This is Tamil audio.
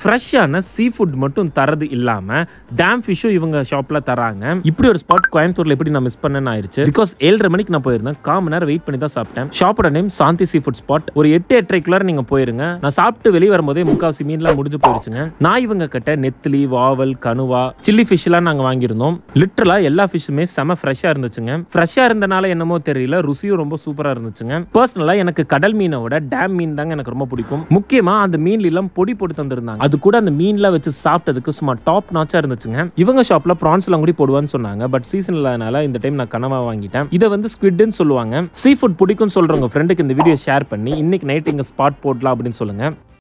ஃப்ரெஷ்ஷான சீ ஃபுட் மட்டும் தரது இல்லாம டேம் ஃபிஷ்ஷும் இவங்க ஷாப்ல தராங்க. இப்படி ஒரு ஸ்பாட் கோயம்புத்தூர்ல எப்படி நான் மிஸ் பண்ணேன்னு ஆயிருச்சு. பிகாஸ் 7:30 மணிக்கு நான் போயிருந்தேன். 1/4 மணி நேரம் வெயிட் பண்ணி தான் சாப்பிட்டேன். ஷாப்போட name Shanthi sea food spot. ஒரு 8:30 நீங்க போயிருங்க. நான் சாப்பிட்டு வெளியே வரும்போதே முக்காவாசி மீன்லாம் முடிஞ்சு போயிருச்சுங்க. நான் இவங்க கிட்ட நெத்திலி, வாவல், கனுவா, சில்லி ஃபிஷ் எல்லாம் நாங்க வாங்கியிருந்தோம். லிட்டரலா எல்லா ஃபிஷ்ஷுமே செம ஃப்ரெஷ்ஷா இருந்துச்சுங்க. ஃப்ரெஷ்ஷா இருந்தனால என்னமோ தெரியல, ருசியும் ரொம்ப சூப்பரா இருந்துச்சுங்க. பர்சனலா எனக்கு கடல் மீனோட டேம் மீன் தாங்க எனக்கு ரொம்ப பிடிக்கும். முக்கியமா அந்த மீன்ல எல்லாம் பொடி போட்டு தந்திருந்தாங்க. அது கூட அந்த மீன்ல வச்சு சாப்பிட்டதுக்கு சும்மா டாப் நாச்சா இருந்துச்சுங்க. இவங்க ஷாப்ல பிரான்ஸ் எல்லாம் கூட போடுவான்னு சொன்னாங்க. பட் சீசன் இல்லாதனால இந்த டைம் நான் கனவா வாங்கிட்டேன். இதை வந்து ஸ்குவிட்னு சொல்லுவாங்க. சீ ஃபுட் பிடிக்கும்னு சொல்றவங்க ஃப்ரெண்டுக்கு இந்த வீடியோ ஷேர் பண்ணி இன்னைக்கு நைட் இங்க ஸ்பாட் போடலாம் அப்படின்னு சொல்லுங்க.